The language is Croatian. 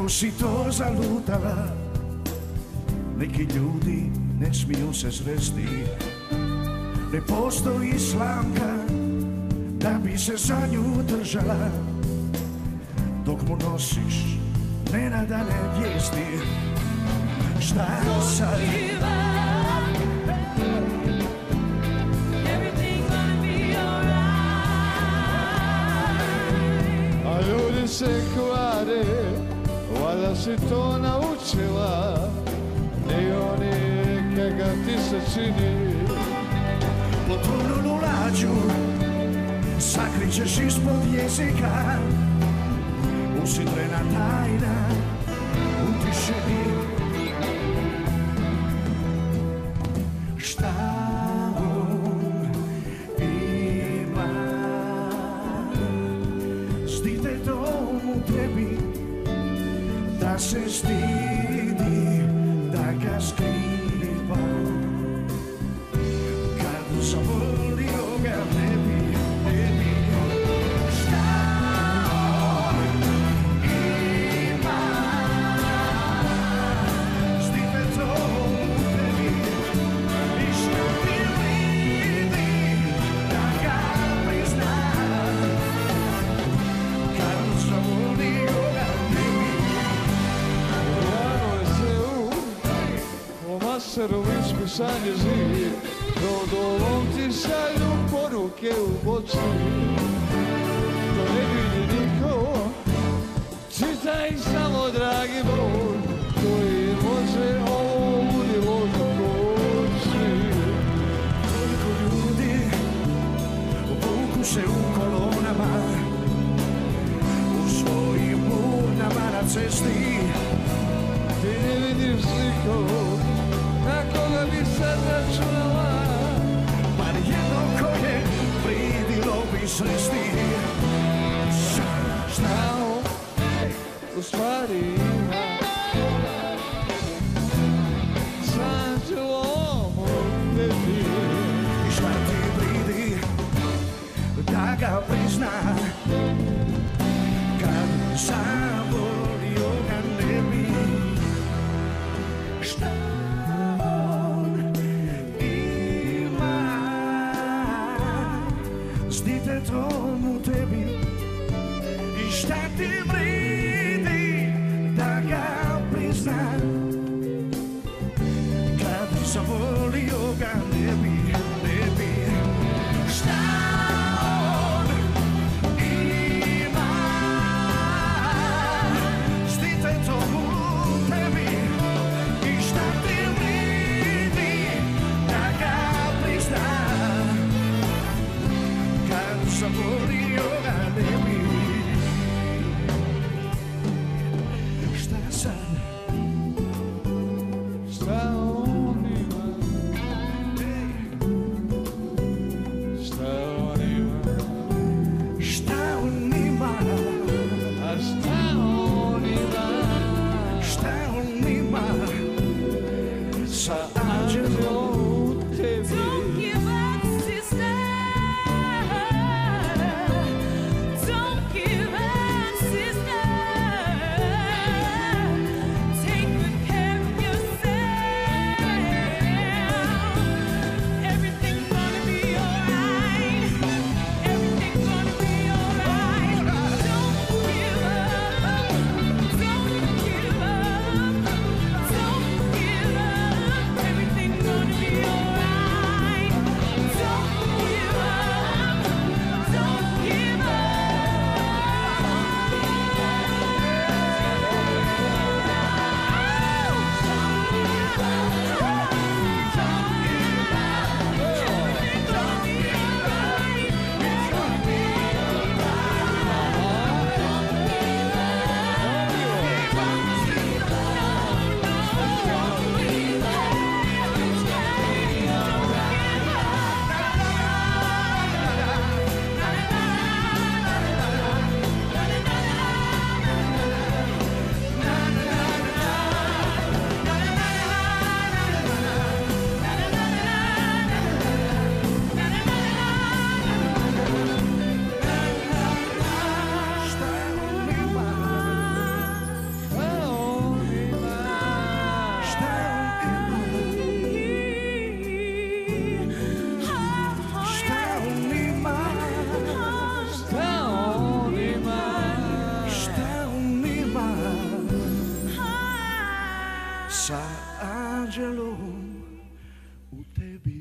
Kako si to zalutala, neki ljudi ne smiju se sresti. Ne postoji slamka da bi se za nju držala, dok mu nosiš nenadane vijesti. Šta sad? A ljudi se kvare, valjda si to naučila, ni oni kakav ti se čini. Potpununu lađu sakrićeš ispod jezika, usidrena tajna u tišini. Šta on ima s ditetom u tebi, da se stidi, da ga skriva. Kad zavolio ga ne bi. Šta on ima s ditetom u tebi, i šta ti vidi, da ga prizna. Kad zavolio ga ne bi. Rano je se u maseru ispisanje zid, Rodolom ti šalju poruke u boci, to ne vidi niko, čitaj samo dragi Bog, koji može ovo ludilo zakoči. Koliko ljudi vuku se u kolonama, u svojim urnama na cesti. Ti ne vidiš sliku, na koga bi sad računala, Bar jedno koje pridilo bi sresti. šta on u stvari ima s anđelom u tebi. I šta ti vridi da ga prizna, kad zavolio ga ne bi. Šta on ima s ditetom u tebi, i šta ti vridi da ga prizna, kad zavolio ga ne bi, ne bi. Šta on ima s ditetom u tebi, i šta ti vridi da ga prizna, kad zavolio ga ne bi. Šta sad? Šta on ima, šta on ima, Šta on ima? a šta on ima Šta on ima sa anđelom? anđelom u tebi. Don't give up, sister. Don't give up, sister. Take good care of yourself. Everything's gonna be alright. Everything's gonna be alright. Don't give up. Don't give up. Don't give up. Everything's gonna be alright. u tebi